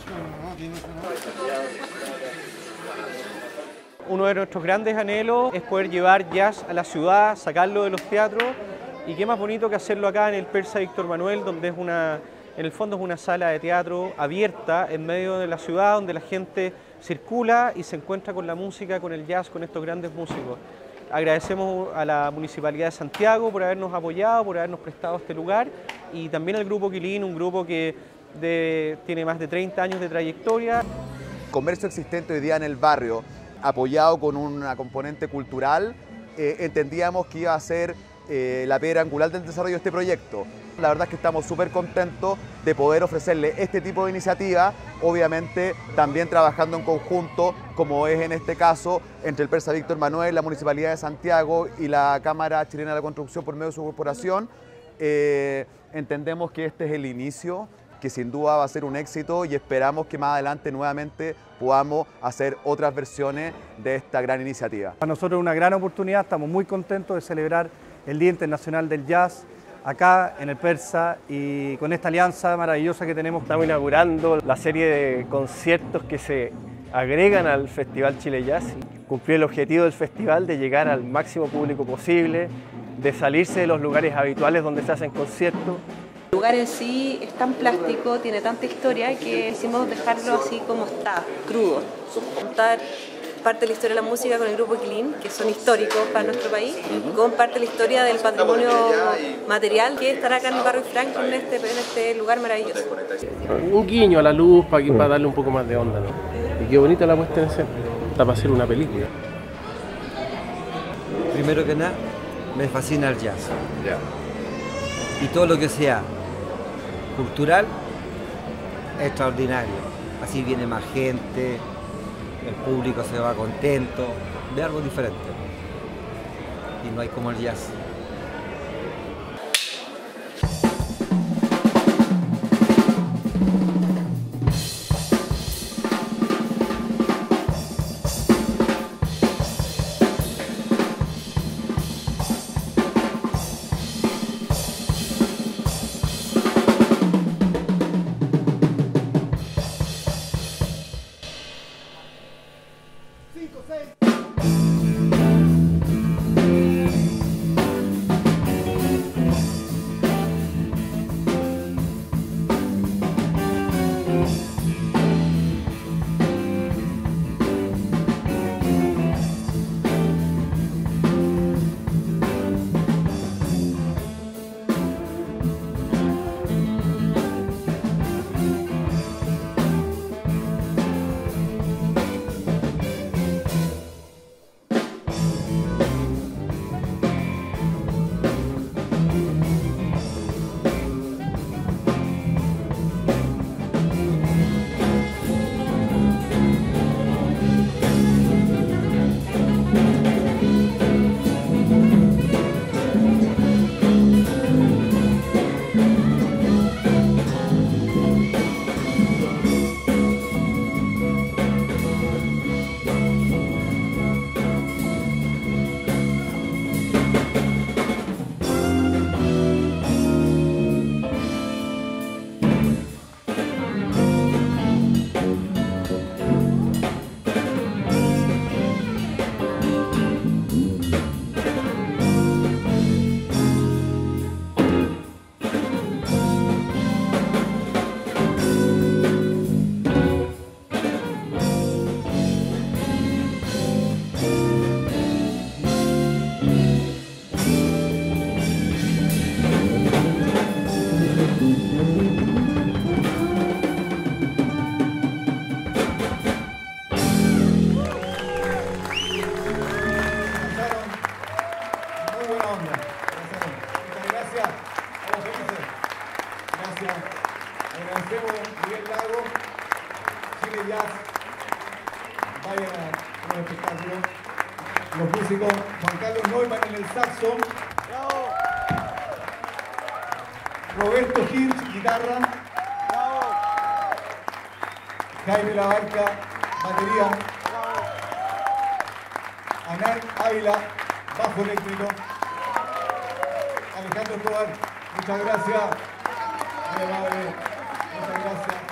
Uno de nuestros grandes anhelos es poder llevar jazz a la ciudad, sacarlo de los teatros, y qué más bonito que hacerlo acá en el Persa Víctor Manuel, donde es en el fondo es una sala de teatro abierta en medio de la ciudad, donde la gente circula y se encuentra con la música, con el jazz, con estos grandes músicos. Agradecemos a la Municipalidad de Santiago por habernos apoyado, por habernos prestado este lugar, y también al Grupo Quilín, un grupo que tiene más de 30 años de trayectoria. Comercio existente hoy día en el barrio, apoyado con una componente cultural, entendíamos que iba a ser la piedra angular del desarrollo de este proyecto. La verdad es que estamos súper contentos de poder ofrecerle este tipo de iniciativa, obviamente también trabajando en conjunto, como es en este caso, entre el Persa Víctor Manuel, la Municipalidad de Santiago y la Cámara Chilena de la Construcción por medio de su corporación. Entendemos que este es el inicio, que sin duda va a ser un éxito, y esperamos que más adelante nuevamente podamos hacer otras versiones de esta gran iniciativa. Para nosotros es una gran oportunidad, estamos muy contentos de celebrar el Día Internacional del Jazz acá en el Persa, y con esta alianza maravillosa que tenemos. Estamos inaugurando la serie de conciertos que se agregan al Festival Chile Jazz, cumplir el objetivo del festival de llegar al máximo público posible, de salirse de los lugares habituales donde se hacen conciertos. El lugar en sí es tan plástico, tiene tanta historia, que quisimos dejarlo así como está, crudo. Contar parte de la historia de la música con el Grupo Quilín, que son históricos para nuestro país, con parte de la historia del patrimonio material que estará acá en el barrio Franklin, en este lugar maravilloso. Un guiño a la luz para darle un poco más de onda, ¿no? Y qué bonita la puesta en escena, está para hacer una película. Primero que nada, me fascina el jazz. Y todo lo que sea cultural, extraordinario. Así viene más gente, el público se va contento, ve algo diferente. Y no hay como el jazz. Agradecemos Miguel Lago, Chile Jazz, vayan a los espectáculos. Los músicos, Juan Carlos Neumann en el saxo, Roberto Hirsch, guitarra, Jaime Labarca, batería, Anán Ávila, bajo eléctrico, Alejandro Escobar, muchas gracias, muy amable, muchas gracias.